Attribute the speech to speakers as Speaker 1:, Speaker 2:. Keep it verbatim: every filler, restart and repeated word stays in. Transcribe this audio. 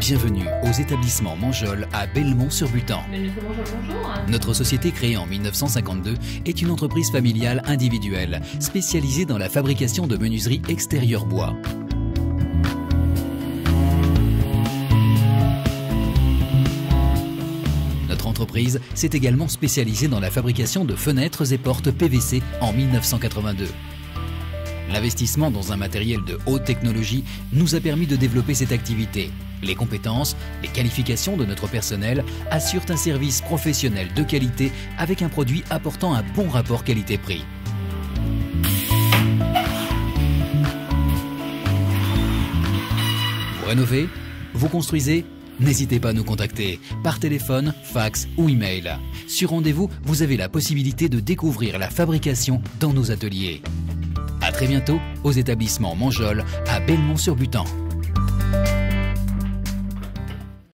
Speaker 1: Bienvenue aux établissements Manjol à Belmont-sur-Butan. Notre société créée en mille neuf cent cinquante-deux est une entreprise familiale individuelle spécialisée dans la fabrication de menuiserie extérieure bois. Notre entreprise s'est également spécialisée dans la fabrication de fenêtres et portes P V C en mille neuf cent quatre-vingt-deux. L'investissement dans un matériel de haute technologie nous a permis de développer cette activité. Les compétences, les qualifications de notre personnel assurent un service professionnel de qualité avec un produit apportant un bon rapport qualité-prix. Vous rénovez? Vous construisez? N'hésitez pas à nous contacter par téléphone, fax ou email. Sur rendez-vous, vous avez la possibilité de découvrir la fabrication dans nos ateliers. À très bientôt aux établissements Manjol à Belmont-sur-Butan.